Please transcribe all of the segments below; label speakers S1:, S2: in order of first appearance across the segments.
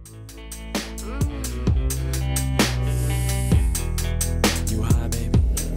S1: You high, baby?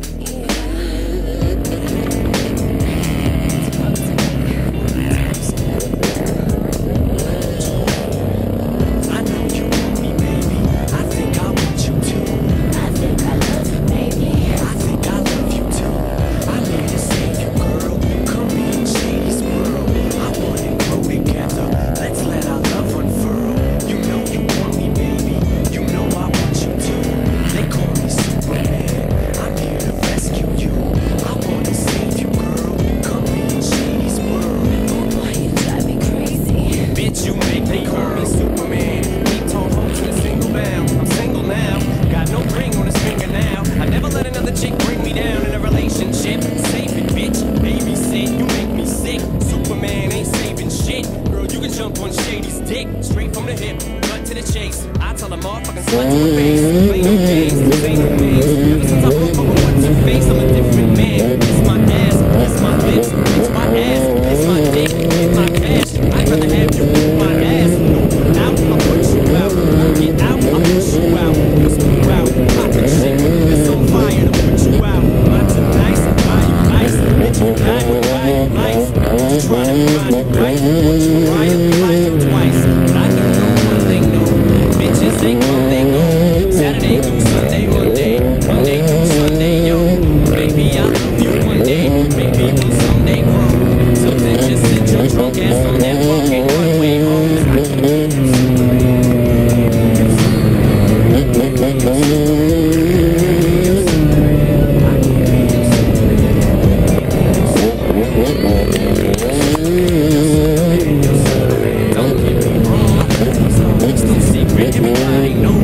S1: I know you want me, baby. I think I want you too.
S2: I think I love you, baby.
S1: I think I love you too. I need to save you, girl. Come be in Shady's world. I wanna grow together. Let's let our love unfurl. You know you want me, baby. You know I want you too. They call me Superman. I'm here to rescue you. I wanna save you, girl. Come be in Shady's world.
S2: Oh boy, you drive me crazy.
S1: Bitch, you make me call me Superman. Deep tone home to a single bound. I'm single now. Got no ring on his finger now. I never let another chick bring me down in a relationship. Save it, bitch. Babysit. You make me sick. Superman ain't saving shit. Girl, you can jump on Shady's dick. Straight from the hip. Cut to the chase. I tell a motherfucking slut to her face. Play no games. Say no names. Ever since I broke up with what's her face, I'm a different man. It's my ass. It's my lips. It's my ass. It's my dick. It's my cash. I'd rather have you with my ass. Don't put out. I'll put you out. Get out. I'll put you out. Let's move out. Pop the shit. It's on fire to put you out. Not too nice. Buy you ice. Bitch, you got it. Buy you life. You try to find it right. Put you right. Buy you twice. But I do know one thing, no. Bitches ain't one thing, no. Saturday through Sunday, Monday. Monday through Sunday, yo. Maybe I'll love you one day. Maybe we'll someday grow. Till then, just sit your drunk ass on that fucking runway home. Don't get me wrong, it's no secret, everybody knows.